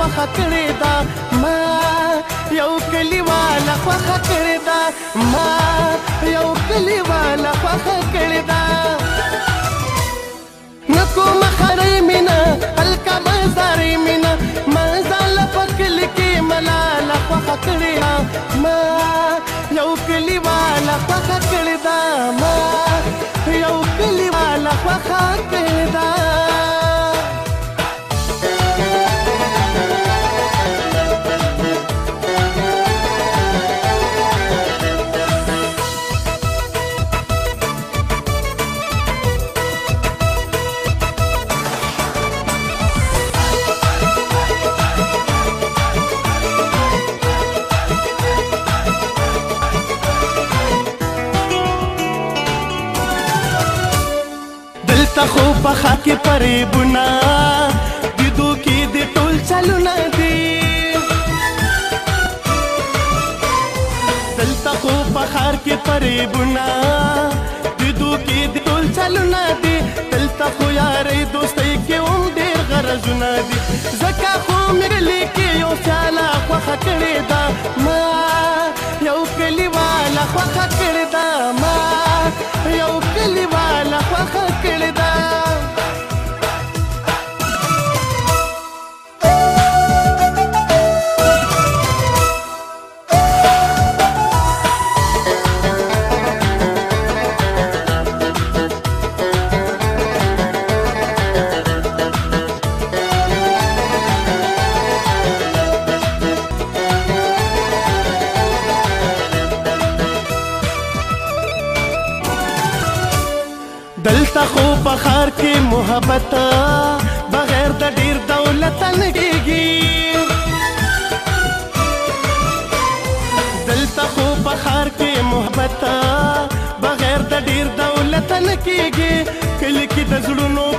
خوښه کړې ده ما یو کلیواله خوښه کړې ده ما یو کلیواله خوښه کړې ده نه کومه خرۍ مینه هلکه بازارۍ مینه مزاله په کلي کې ملاله خوښه کړې ده ما یو کلیواله خوښه کړې ده ما یو کلیواله خوښه کړې ده دلته خو په ښار کې فریبونه دیدو کې د ټول چلونه دي دلته خو په ښار کې فریبونه دیدو کې د ټول چلونه دي دلته خو یارۍ دوستۍ کې هم ډېر غرضونه دي ځکه خو مې ډلې کې یو سیاله خوښه کړې ده ما یو کلیواله خوښه کړې ده ما یو کلیواله خوښه کړې ده دلته خو په ښار کې محبت بغیر د ډېر دولت نه کېږي دلته خو په ښار کې محبت بغیر د ډېر دولت نه کېږي کلي کې د زړونو